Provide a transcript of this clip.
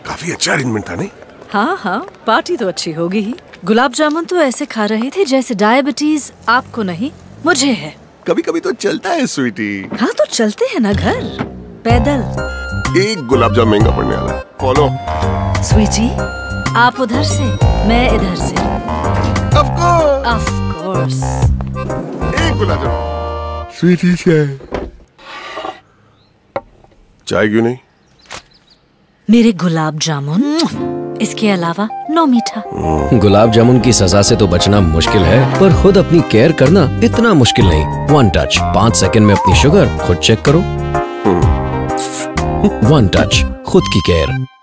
काफी अच्छा अरेंजमेंट था नहीं? हाँ हाँ, पार्टी तो अच्छी होगी ही। गुलाब जामुन तो ऐसे खा रहे थे जैसे डायबिटीज आपको नहीं मुझे है। कभी कभी तो चलता है स्वीटी। हाँ तो चलते हैं ना घर पैदल। एक गुलाब जामुन महंगा पड़ने वाला है। फॉलो। स्वीटी, आप उधर से मैं इधर से। Of course. एक गुलाब जामुन। स्वीटी चाय क्यों नहीं? मेरे गुलाब जामुन, इसके अलावा नो मीठा। गुलाब जामुन की सजा से तो बचना मुश्किल है, पर खुद अपनी केयर करना इतना मुश्किल नहीं। वन टच, 5 सेकंड में अपनी शुगर खुद चेक करो। वन टच, खुद की केयर।